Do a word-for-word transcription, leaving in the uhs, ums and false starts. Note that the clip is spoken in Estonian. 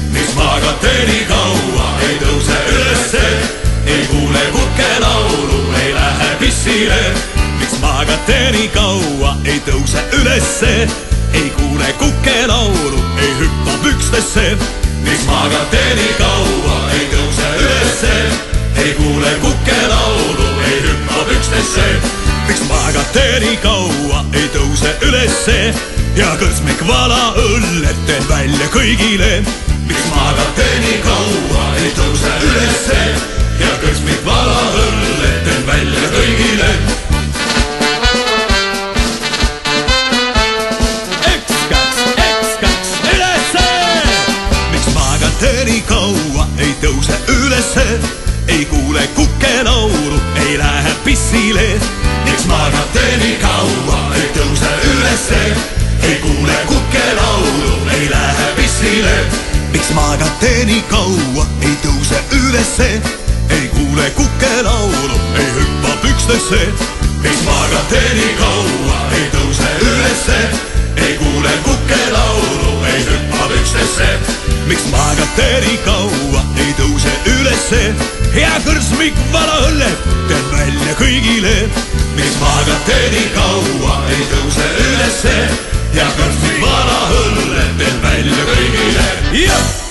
miks magate nii kaua, ei tõuse ülesse, ei kuule kukelaulu, ei lähe pissile. Miks magate nii kaua, ei tõuse ülesse, ei kuule kukelaulu, ei hüppa pükstesse. Miks magate nii kaua, ei tõuse ülesse, ei kuule kukelaulu, ei hüppa pükstesse. Miks magate nii kaua, ei tõuse ülesse ja kõrsmik vala õlled teen välja kõigile. Miks magate nii kaua, ei tõuse ülesse ja kõrsmik vala õlled teen välja kõigile. Üks, kaks, üks, kaks, ülesse! Miks magate nii kaua, ei tõuse ülesse, ei kuule kukelaulu, ei lähe pissile. Miks magate nii kaua, ei tõuse ülesse, ei kuule kukelaulu, ei lähe pissile. Miks magate nii kaua, ei tõuse ülesse, ei kuule kukelaulu, ei hüppa pükstesse. Miks magate nii kaua, ei tõuse ülesse, ei kuule kukelaulu, ei hüppa pükstesse. Miks magate nii kaua, ei tõuse ülesse ja kõrsmik vala õlled teen välja kõigile. Miks magate nii kaua, ei tõuse ülesse ja kõrsmik vala õlled teen välja kõigile.